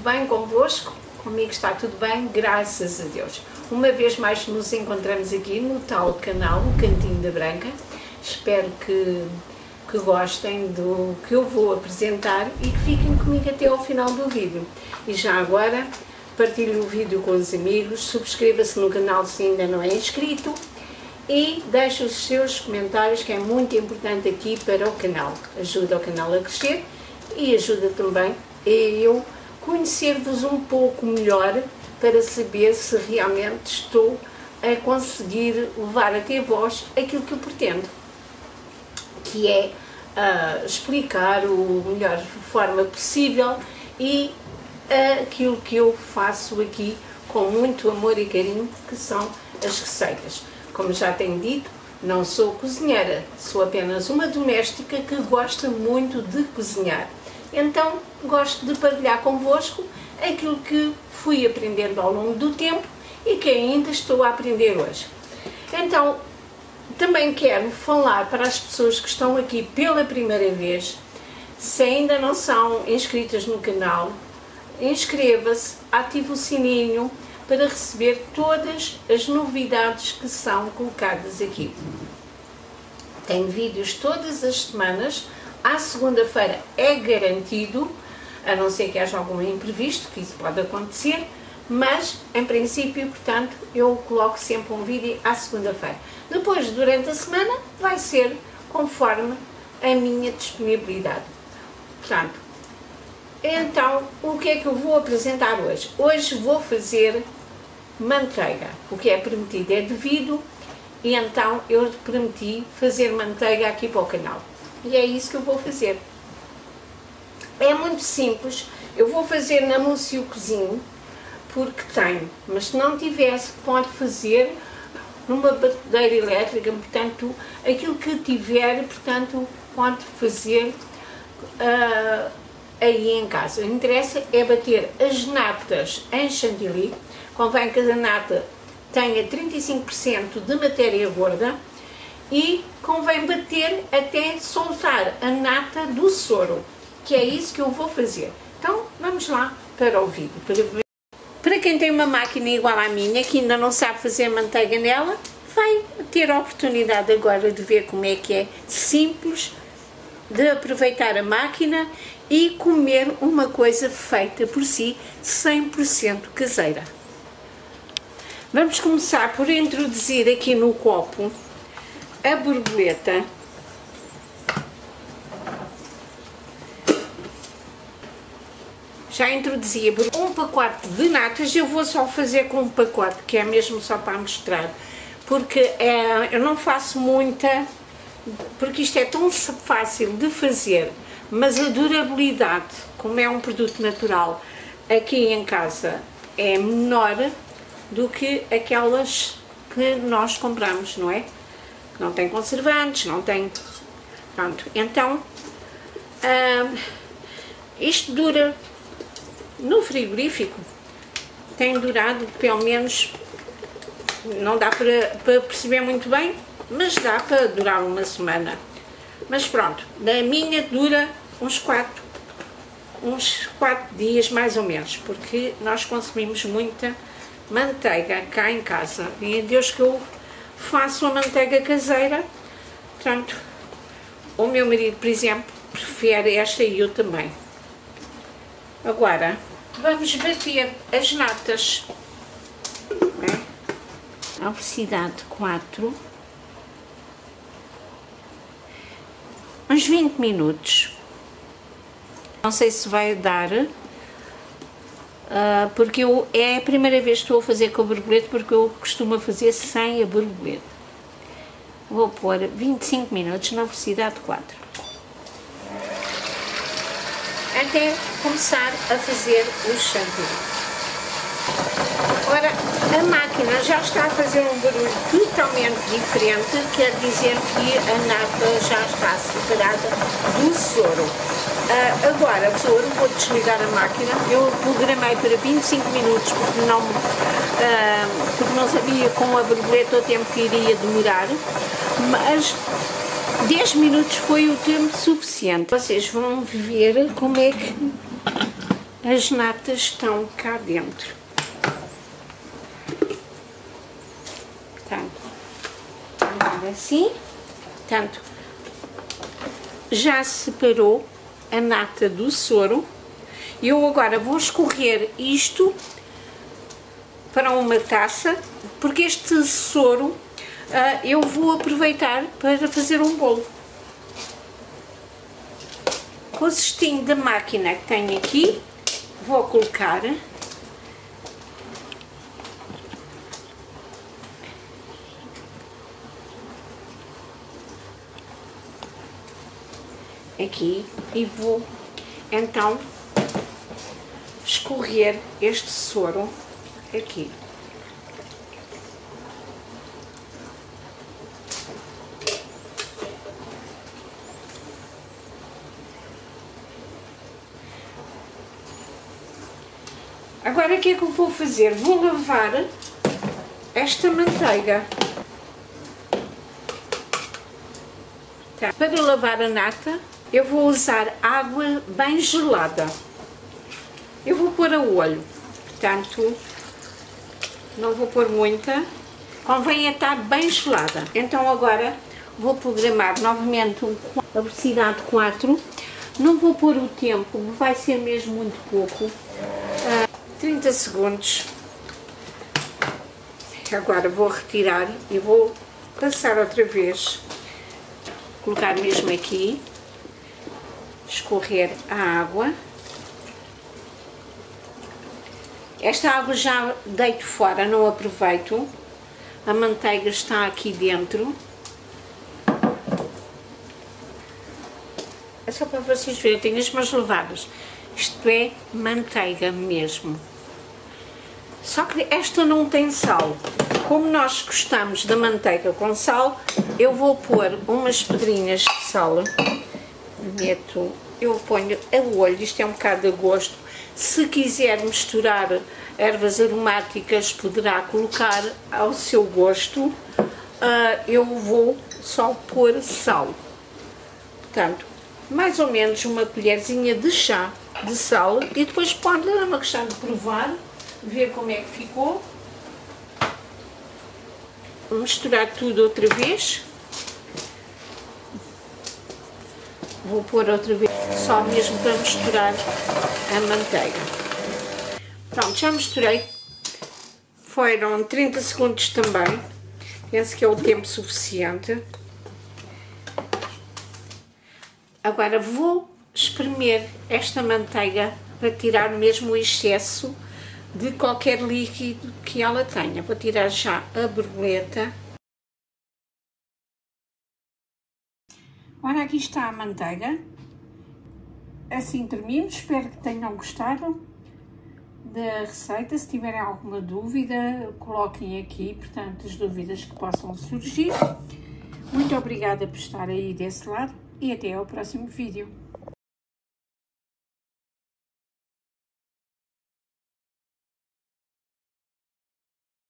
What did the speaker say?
bem convosco? Comigo está tudo bem, graças a Deus. Uma vez mais nos encontramos aqui no tal canal, o Cantinho da Branca. Espero que gostem do que eu vou apresentar e que fiquem comigo até ao final do vídeo. E já agora, partilhe o vídeo com os amigos, subscreva-se no canal se ainda não é inscrito e deixe os seus comentários, que é muito importante aqui para o canal. Ajuda o canal a crescer e ajuda também a eu conhecer-vos um pouco melhor para saber se realmente estou a conseguir levar até vós aquilo que eu pretendo, que é explicar o melhor forma possível e aquilo que eu faço aqui com muito amor e carinho, que são as receitas. Como já tenho dito, não sou cozinheira, sou apenas uma doméstica que gosta muito de cozinhar. Então, gosto de partilhar convosco aquilo que fui aprendendo ao longo do tempo e que ainda estou a aprender hoje. Então, também quero falar para as pessoas que estão aqui pela primeira vez, se ainda não são inscritas no canal, inscreva-se, ative o sininho para receber todas as novidades que são colocadas aqui. Tenho vídeos todas as semanas, à segunda-feira é garantido, a não ser que haja algum imprevisto, que isso pode acontecer, mas em princípio, portanto, eu coloco sempre um vídeo à segunda-feira. Depois, durante a semana, vai ser conforme a minha disponibilidade. Portanto, então, o que é que eu vou apresentar hoje? Hoje vou fazer manteiga. O que é permitido é devido, e então eu permiti fazer manteiga aqui para o canal. E é isso que eu vou fazer. É muito simples, eu vou fazer na Múcio Cozinho, porque tenho, mas se não tivesse, pode fazer numa batedeira elétrica, portanto, aquilo que tiver, portanto, pode fazer aí em casa. O que interessa é bater as natas em chantilly. Convém que a nata tenha 35% de matéria gorda e convém bater até soltar a nata do soro, que é isso que eu vou fazer. Então, vamos lá para o vídeo. Para quem tem uma máquina igual à minha, que ainda não sabe fazer manteiga nela, vai ter a oportunidade agora de ver como é que é simples de aproveitar a máquina e comer uma coisa feita por si, 100% caseira. Vamos começar por introduzir aqui no copo a borboleta. Já introduzi um pacote de natas, eu vou só fazer com um pacote, que é mesmo só para mostrar, porque eu não faço muita, porque isto é tão fácil de fazer, mas a durabilidade, como é um produto natural, aqui em casa é menor do que aquelas que nós compramos, não é? Não tem conservantes, não tem... Pronto, então, isto dura... No frigorífico tem durado pelo menos, não dá para perceber muito bem, mas dá para durar uma semana. Mas pronto, da minha dura uns 4 dias mais ou menos, porque nós consumimos muita manteiga cá em casa. E é Deus que eu faço a manteiga caseira. Portanto, o meu marido, por exemplo, prefere esta e eu também. Agora, vamos bater as natas à velocidade 4, uns 20 minutos. Não sei se vai dar, porque é a primeira vez que estou a fazer com a borboleta, porque eu costumo fazer sem a borboleta. Vou pôr 25 minutos na velocidade 4. Até começar a fazer o chantilly. Ora, a máquina já está a fazer um barulho totalmente diferente, quer dizer que a nata já está separada do soro. Agora, o soro, vou desligar a máquina, eu programei para 25 minutos porque não sabia com a borboleta o tempo que iria demorar, mas 10 minutos foi o tempo suficiente. Vocês vão ver como é que as natas estão cá dentro. Portanto, agora assim, portanto, já separou a nata do soro. Eu agora vou escorrer isto para uma taça, porque este soro eu vou aproveitar para fazer um bolo. Com o cestinho da máquina que tenho aqui, vou colocar aqui e vou então escorrer este soro aqui. Agora o que é que eu vou fazer? Vou lavar esta manteiga. Tá. Para lavar a nata, eu vou usar água bem gelada. Eu vou pôr a olho, portanto, não vou pôr muita, convém estar bem gelada. Então agora vou programar novamente a velocidade 4, não vou pôr o tempo, vai ser mesmo muito pouco, 30 segundos. Agora vou retirar e vou passar outra vez, colocar mesmo aqui, escorrer a água. Esta água já deito fora, não aproveito. A manteiga está aqui dentro. É só para vocês verem, tenho as mãos lavadas. Isto é manteiga mesmo. Só que esta não tem sal. Como nós gostamos da manteiga com sal, eu vou pôr umas pedrinhas de sal. Eu ponho a olho, isto é um bocado a gosto. Se quiser misturar ervas aromáticas, poderá colocar ao seu gosto. Eu vou só pôr sal. Portanto, mais ou menos uma colherzinha de chá de sal. E depois pode, é uma questão de provar, ver como é que ficou. Vou misturar tudo outra vez. Vou pôr outra vez, só mesmo para misturar a manteiga. Pronto, já misturei. Foram 30 segundos também. Penso que é o tempo suficiente. Agora vou espremer esta manteiga para tirar mesmo o excesso de qualquer líquido que ela tenha. Vou tirar já a borboleta. Ora, aqui está a manteiga. Assim termino. Espero que tenham gostado da receita. Se tiverem alguma dúvida, coloquem aqui, portanto, as dúvidas que possam surgir. Muito obrigada por estar aí desse lado e até ao próximo vídeo.